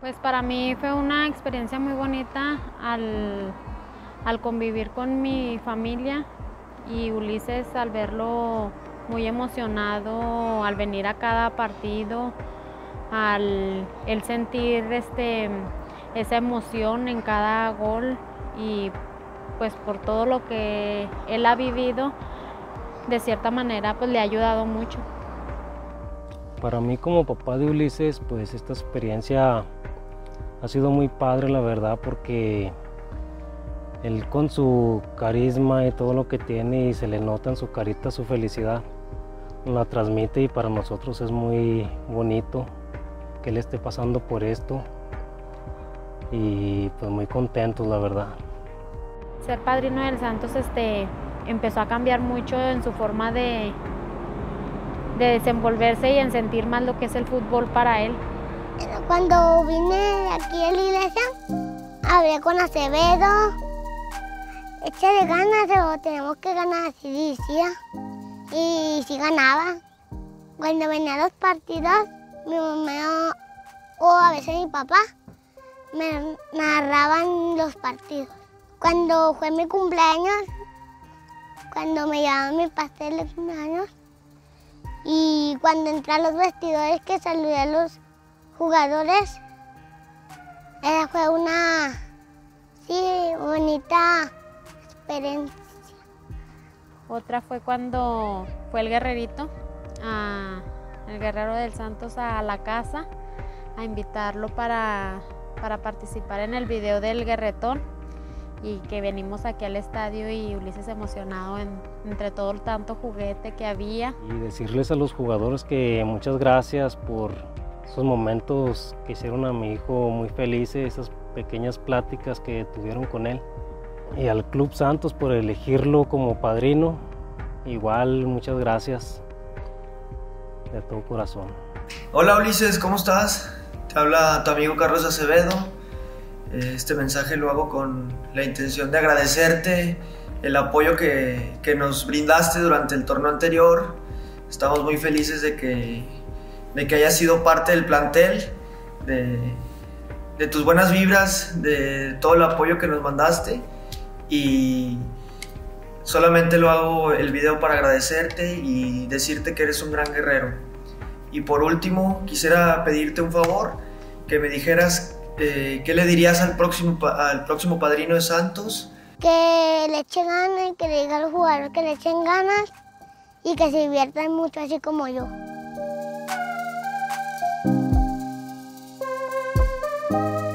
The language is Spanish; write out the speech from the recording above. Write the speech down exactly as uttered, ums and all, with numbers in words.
Pues para mí fue una experiencia muy bonita al, al convivir con mi familia, y Ulises al verlo muy emocionado al venir a cada partido, al el sentir este, esa emoción en cada gol, y pues por todo lo que él ha vivido, de cierta manera pues le ha ayudado mucho. Para mí como papá de Ulises, pues esta experiencia ha sido muy padre, la verdad, porque él con su carisma y todo lo que tiene, y se le nota en su carita su felicidad, la transmite, y para nosotros es muy bonito que él esté pasando por esto, y pues muy contentos, la verdad. Ser padrino del Santos este, empezó a cambiar mucho en su forma de, de desenvolverse y en sentir más lo que es el fútbol para él. Cuando vine aquí a la iglesia, hablé con Acevedo. Échale ganas, o tenemos que ganar, así decía. Y sí ganaba. Cuando venía a los partidos, mi mamá o a veces mi papá me narraban los partidos. Cuando fue mi cumpleaños, cuando me llevaban mi pastel de cumpleaños, y cuando entré a los vestidores que saludé a los jugadores, esa fue una, sí, bonita experiencia. Otra fue cuando fue el guerrerito, a, el guerrero del Santos, a la casa, a invitarlo para, para participar en el video del guerretón, y que venimos aquí al estadio y Ulises emocionado en, entre todo el tanto juguete que había. Y decirles a los jugadores que muchas gracias por esos momentos que hicieron a mi hijo muy felices, esas pequeñas pláticas que tuvieron con él. Y al Club Santos por elegirlo como padrino, igual muchas gracias de todo corazón. Hola Ulises, ¿cómo estás? Te habla tu amigo Carlos Acevedo. Este mensaje lo hago con la intención de agradecerte el apoyo que, que nos brindaste durante el torneo anterior. Estamos muy felices de que, de que hayas sido parte del plantel, de, de tus buenas vibras, de todo el apoyo que nos mandaste, y solamente lo hago el video para agradecerte y decirte que eres un gran guerrero. Y por último, quisiera pedirte un favor, que me dijeras Eh, ¿qué le dirías al próximo, al próximo padrino de Santos? Que le echen ganas, y que le diga a los jugadores que le echen ganas y que se diviertan mucho, así como yo.